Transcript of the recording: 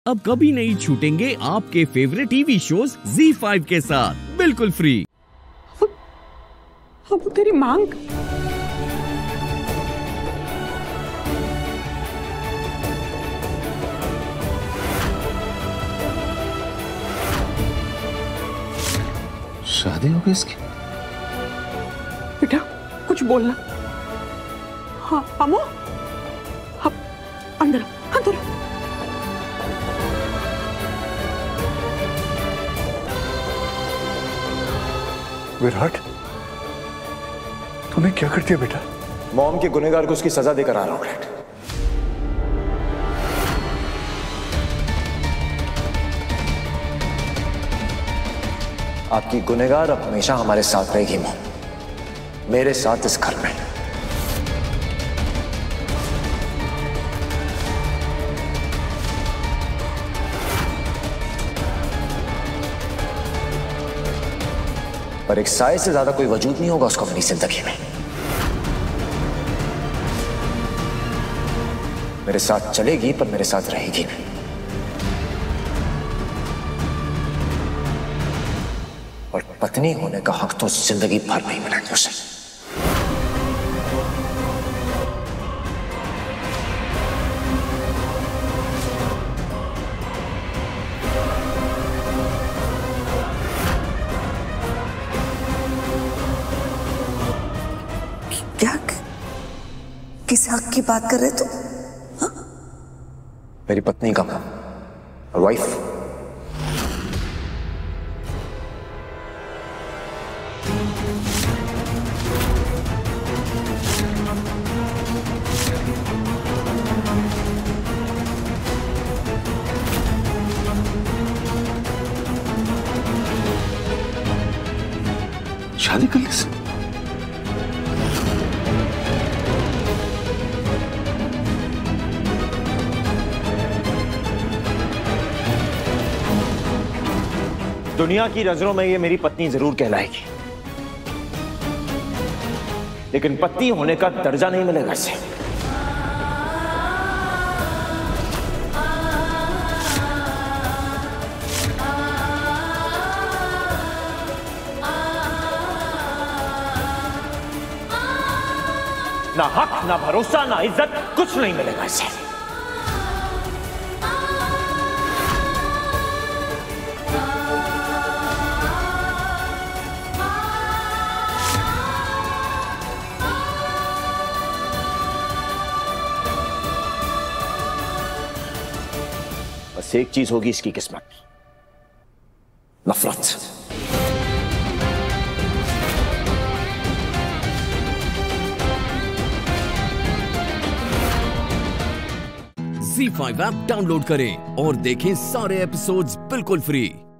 अब कभी नहीं छूटेंगे आपके फेवरेट टीवी शोज ZEE5 के साथ बिल्कुल फ्री। अब तेरी मांग शादी हो गई इसकी? बेटा कुछ बोलना। हाँ अमो, अब अंदर अंदर। विराट, तूने क्या कर दिया बेटा? मॉम के गुनहगार को उसकी सजा देकर आ रहा हूं डैड। आपकी गुनहगार अब हमेशा हमारे साथ रहेगी मॉम, मेरे साथ इस घर में। पर एक साए से ज्यादा कोई वजूद नहीं होगा उसको अपनी जिंदगी में। मेरे साथ चलेगी पर मेरे साथ रहेगी नहीं। और पत्नी होने का हक तो जिंदगी भर नहीं मिलेगा उसे। क्या किस हक की बात कर रहे तुम? मेरी पत्नी का वाइफ। शादी कर ली? दुनिया की नजरों में ये मेरी पत्नी जरूर कहलाएगी, लेकिन पत्नी होने का दर्जा नहीं मिलेगा इसे। ना हक, ना भरोसा, ना इज्जत, कुछ नहीं मिलेगा इसे। बस एक चीज होगी इसकी किस्मत, नफरत। ZEE5 ऐप डाउनलोड करें और देखें सारे एपिसोड्स बिल्कुल फ्री।